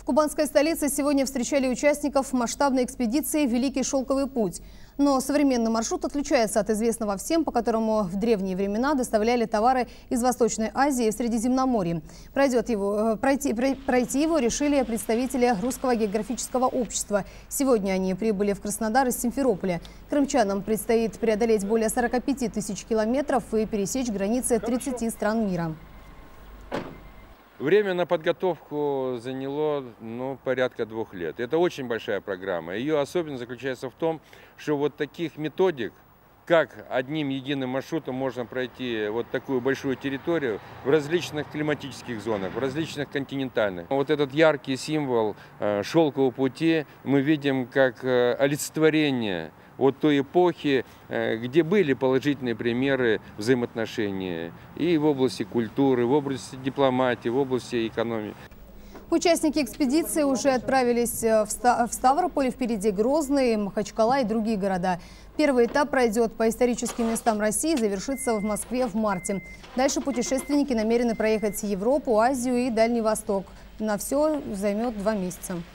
кубанской столице сегодня встречали участников масштабной экспедиции «Великий шелковый путь». Но современный маршрут отличается от известного всем, по которому в древние времена доставляли товары из Восточной Азии в Средиземноморье. Пройти его решили представители Русского географического общества. Сегодня они прибыли в Краснодар из Симферополя. Крымчанам предстоит преодолеть более 45 тысяч километров и пересечь границы 30 стран мира. Время на подготовку заняло порядка 2 лет. Это очень большая программа. Ее особенность заключается в том, что вот таких методик, как одним единым маршрутом можно пройти вот такую большую территорию в различных климатических зонах, в различных континентальных. Вот этот яркий символ шелкового пути мы видим как олицетворение вот той эпохи, где были положительные примеры взаимоотношений и в области культуры, в области дипломатии, в области экономики. Участники экспедиции уже отправились в Ставрополь, впереди Грозный, Махачкала и другие города. Первый этап пройдет по историческим местам России и завершится в Москве в марте. Дальше путешественники намерены проехать Европу, Азию и Дальний Восток. На все займет 2 месяца.